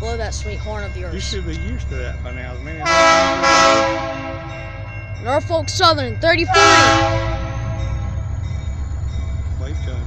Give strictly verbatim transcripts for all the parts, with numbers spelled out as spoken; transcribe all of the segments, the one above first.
blow that sweet horn of yours. You should be used to that by now. Man. Norfolk Southern, thirty forty. Wave gun.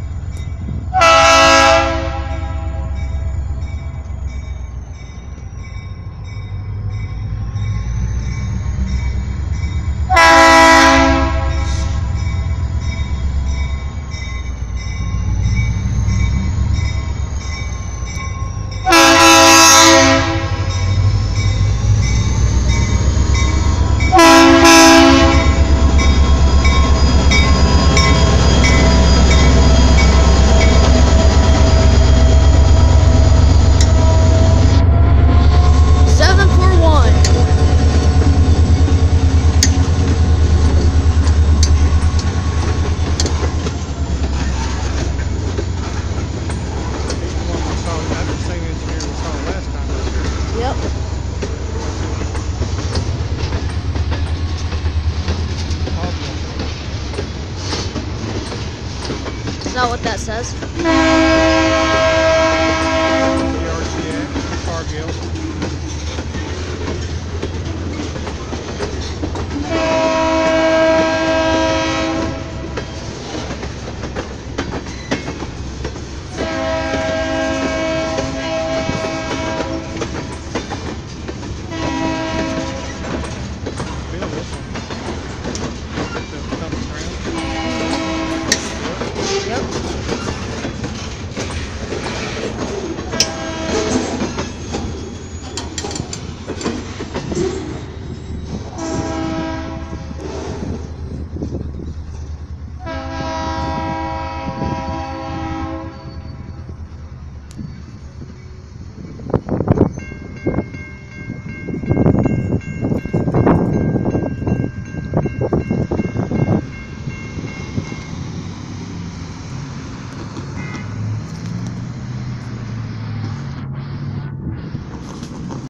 Yep. Is that what that says?